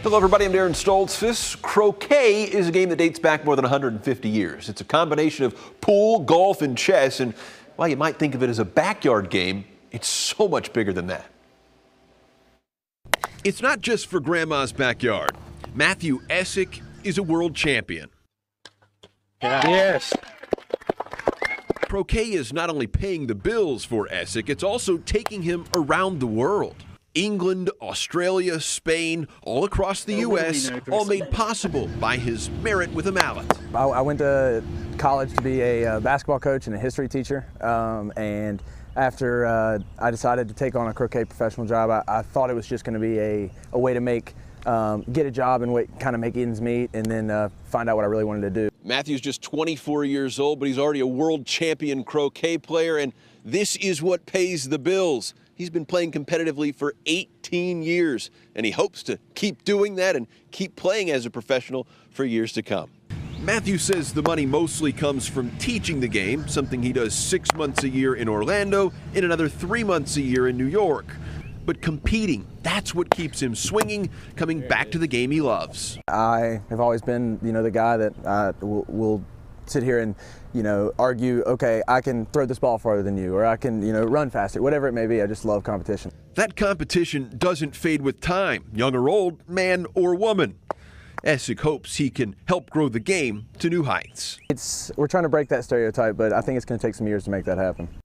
Hello everybody, I'm Darren Stoltzfus. Croquet is a game that dates back more than 150 years. It's a combination of pool, golf, and chess, and while you might think of it as a backyard game, it's so much bigger than that. It's not just for Grandma's backyard. Matthew Essick is a world champion. Yes. Croquet is not only paying the bills for Essick, it's also taking him around the world. England, Australia, Spain, all across the U.S., all made possible by his merit with a mallet. I went to college to be a basketball coach and a history teacher, and after I decided to take on a croquet professional job, I thought it was just going to be a way to get a job and kind of make ends meet, and then find out what I really wanted to do. Matthew's just 24 years old, but he's already a world champion croquet player, and this is what pays the bills. He's been playing competitively for 18 years, and he hopes to keep doing that and keep playing as a professional for years to come. Matthew says the money mostly comes from teaching the game, something he does 6 months a year in Orlando and another 3 months a year in New York. But competing, that's what keeps him swinging, coming back to the game he loves. I have always been, the guy that will sit here and, argue, okay, I can throw this ball farther than you, or I can, run faster, whatever it may be. I just love competition. That competition doesn't fade with time, young or old, man or woman. Essick hopes he can help grow the game to new heights. We're trying to break that stereotype, but I think it's going to take some years to make that happen.